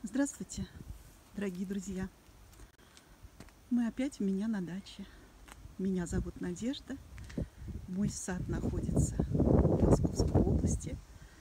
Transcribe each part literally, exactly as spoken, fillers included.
Здравствуйте, дорогие друзья! Мы опять у меня на даче. Меня зовут Надежда. Мой сад находится в Московской области.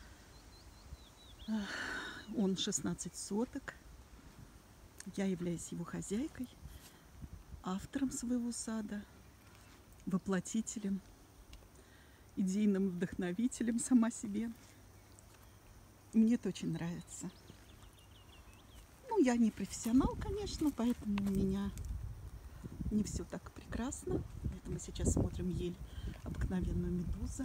Он шестнадцать соток. Я являюсь его хозяйкой, автором своего сада, воплотителем, идейным вдохновителем сама себе. Мне это очень нравится. Ну, я не профессионал, конечно, поэтому у меня не все так прекрасно. Это мы сейчас смотрим ель, обыкновенную медузу.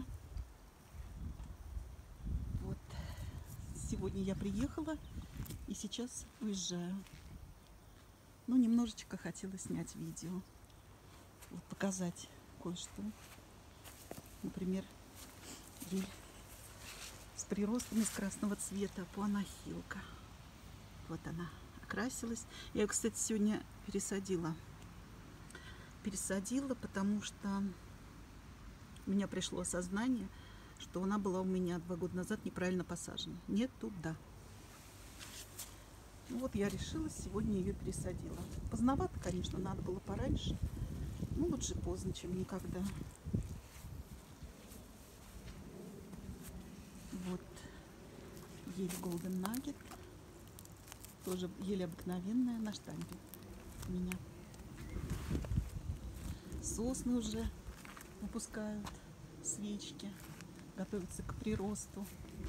Вот. Сегодня я приехала и сейчас уезжаю. Ну, немножечко хотела снять видео. Вот показать кое-что. Например, ель с приростом из красного цвета, пуанохилка. Вот она окрасилась. Я ее, кстати, сегодня пересадила. Пересадила, потому что у меня пришло осознание, что она была у меня два года назад неправильно посажена. Не туда. Ну, вот я решила, сегодня ее пересадила. Поздновато, конечно, надо было пораньше. Ну, лучше поздно, чем никогда. Вот ель Golden Nugget. Тоже ель обыкновенная на штампе у меня. Сосны уже выпускают свечки, готовятся к приросту.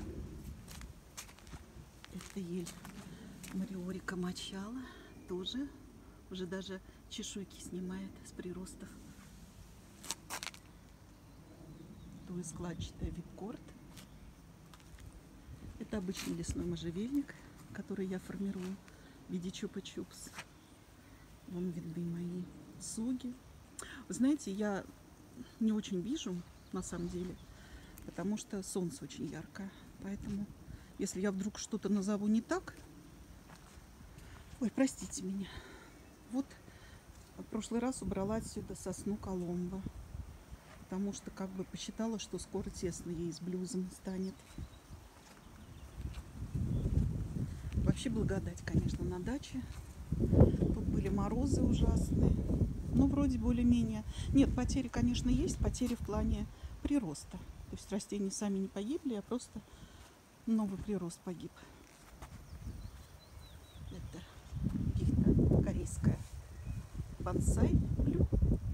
Это ель Мариорика Мачала, тоже уже даже чешуйки снимает с приростов. Двускладчатая випкорд. Это обычный лесной можжевельник, который я формирую в виде чупа-чупс. Вон видны мои суги. Вы знаете, я не очень вижу, на самом деле, потому что солнце очень яркое. Поэтому, если я вдруг что-то назову не так... Ой, простите меня. Вот в прошлый раз убрала отсюда сосну Коломбо, потому что как бы посчитала, что скоро тесно ей с блюзом станет. Вообще благодать, конечно, на даче. Тут были морозы ужасные. Ну, вроде более-менее. Нет, потери, конечно, есть. Потери в плане прироста. То есть растения сами не погибли, а просто новый прирост погиб. Это пихта корейская. Бонсай блю.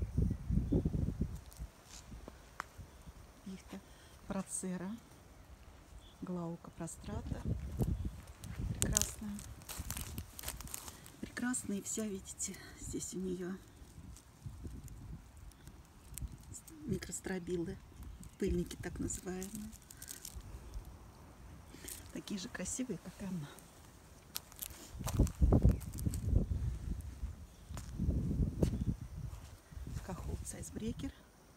Пихта процера. Глаука прострата. Прекрасная. Прекрасная и вся, видите, здесь у нее микростробилы, пыльники так называемые. Такие же красивые, как и она. Кахолц айсбрекер.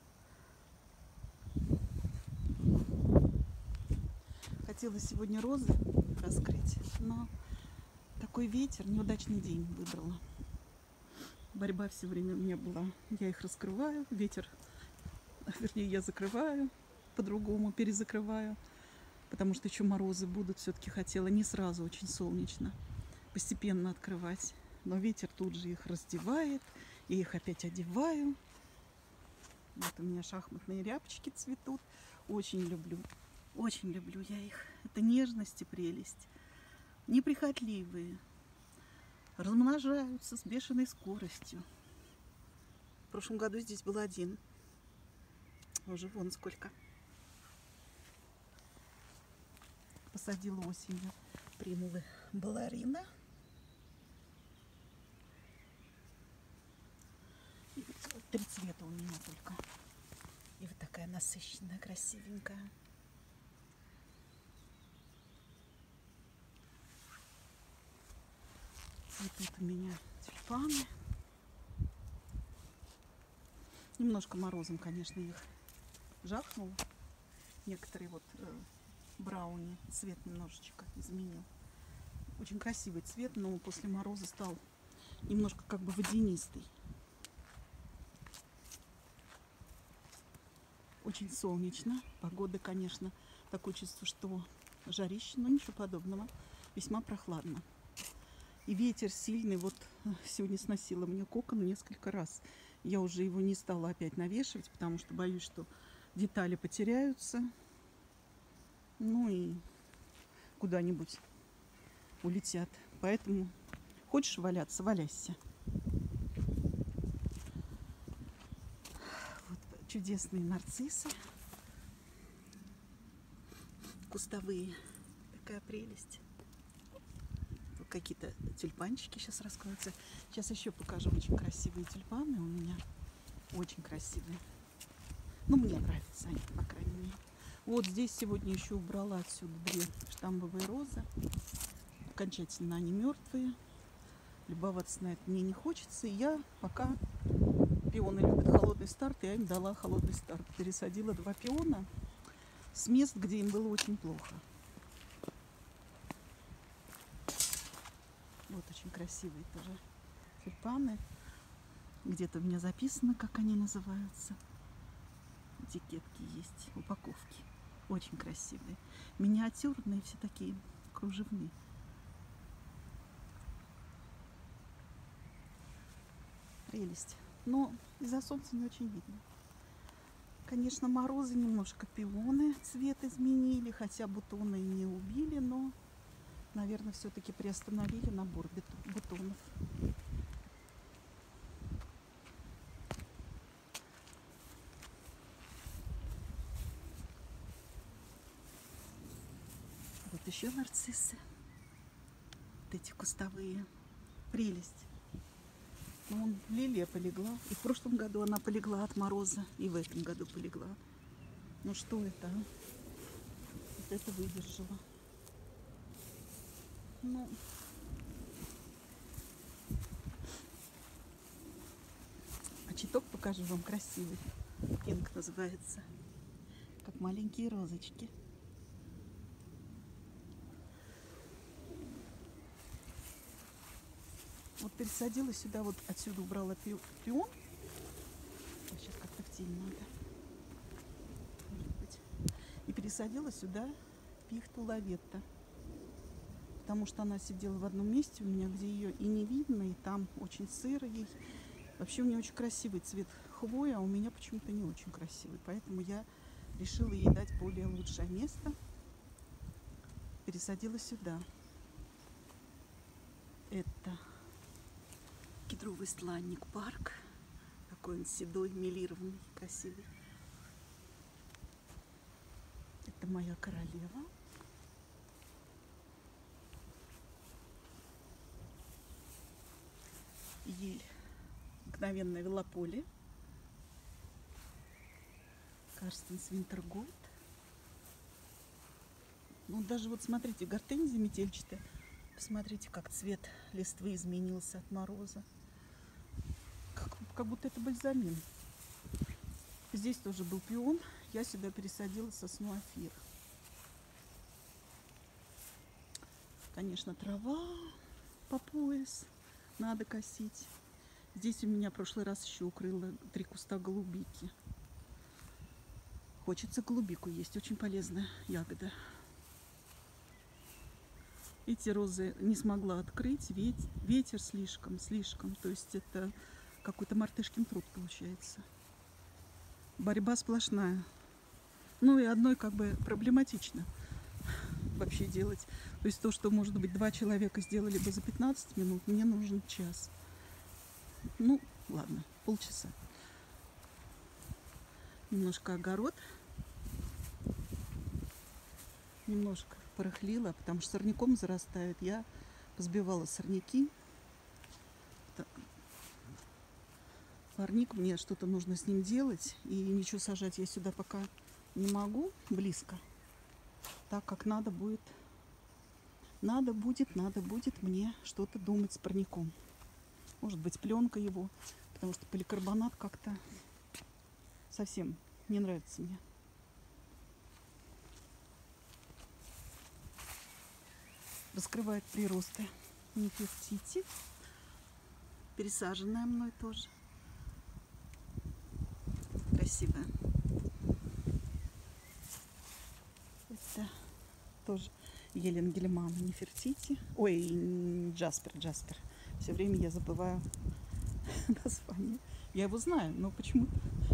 Хотела сегодня розы раскрыть, но такой ветер, неудачный день выбрала. Борьба все время у меня была. Я их раскрываю, ветер, вернее, я закрываю, по-другому перезакрываю, потому что еще морозы будут. Все-таки хотела не сразу, очень солнечно, постепенно открывать. Но ветер тут же их раздевает, и их опять одеваю. Вот у меня шахматные рябчики цветут. Очень люблю, очень люблю я их. Это нежность и прелесть. Неприхотливые. Размножаются с бешеной скоростью. В прошлом году здесь был один. Уже вон сколько. Посадила осенью примулы балерина. И вот три цвета у меня только. И вот такая насыщенная, красивенькая. Цветут у меня тюльпаны. Немножко морозом, конечно, их жахнуло. Некоторые вот э, брауни цвет немножечко изменил. Очень красивый цвет, но после мороза стал немножко как бы водянистый. Очень солнечно. Погода, конечно, такое чувство, что жарище, но ничего подобного. Весьма прохладно. И ветер сильный. Вот сегодня сносило мне кокон несколько раз. Я уже его не стала опять навешивать, потому что боюсь, что детали потеряются. Ну и куда-нибудь улетят. Поэтому хочешь валяться, валяйся. Вот чудесные нарциссы. Кустовые. Такая прелесть. Тут какие-то тюльпанчики сейчас раскроются. Сейчас еще покажу очень красивые тюльпаны у меня. Очень красивые. Ну, мне нравятся они, по крайней мере. Вот здесь сегодня еще убрала отсюда две штамбовые розы. Окончательно они мертвые. Любоваться на это мне не хочется. И я пока пионы любят холодный старт, я им дала холодный старт. Пересадила два пиона с мест, где им было очень плохо. Вот очень красивые тоже тюльпаны. Где-то у меня записано, как они называются. Этикетки есть, упаковки. Очень красивые. Миниатюрные, все такие кружевные. Прелесть. Но из-за солнца не очень видно. Конечно, морозы немножко пионы цвет изменили, хотя бутоны и не убили, но, наверное, все-таки приостановили набор бутонов. Вот еще нарциссы. Вот эти кустовые. Прелесть. Ну, вон лилия полегла. И в прошлом году она полегла от мороза. И в этом году полегла. Ну что это, а? Вот это выдержала. Ну, а читок покажу вам красивый. Пинк называется. Как маленькие розочки. Вот пересадила сюда, вот отсюда убрала пион. Сейчас как-то в тень надо. Может быть. И пересадила сюда пихту лаветта. Потому что она сидела в одном месте у меня, где ее и не видно, и там очень сыро ей. Вообще у нее очень красивый цвет хвои, а у меня почему-то не очень красивый. Поэтому я решила ей дать более лучшее место. Пересадила сюда. Это кедровый стланник парк. Такой он седой, мелированный, красивый. Это моя королева. Ель. Обыкновенная велополе. Карстенс Винтерголд. Ну, даже вот смотрите, гортензия метельчатая. Посмотрите, как цвет листвы изменился от мороза. Как, как будто это бальзамин. Здесь тоже был пион. Я сюда пересадила сосну Афир. Конечно, трава по пояс. Надо косить. Здесь у меня в прошлый раз еще укрыло три куста голубики. Хочется голубику есть. Очень полезная ягода. Эти розы не смогла открыть. Ветер, ветер слишком, слишком. То есть это какой-то мартышкин труд получается. Борьба сплошная. Ну и одной как бы проблематично вообще делать. То есть то, что, может быть, два человека сделали бы за пятнадцать минут, мне нужен час. Ну, ладно, полчаса. Немножко огород. Немножко порыхлила, потому что сорняком зарастает. Я позбивала сорняки. Парник, мне что-то нужно с ним делать. И ничего сажать я сюда пока не могу близко. Так как надо будет, надо будет, надо будет мне что-то думать с парником. Может быть, пленка его, потому что поликарбонат как-то совсем не нравится мне. Раскрывает приросты нефертити. Пересаженная мной тоже. Красивая. Это тоже Елена Гелимана, Нефертити. Ой, н- Джаспер, Джаспер. Все время я забываю название. Я его знаю, но почему-то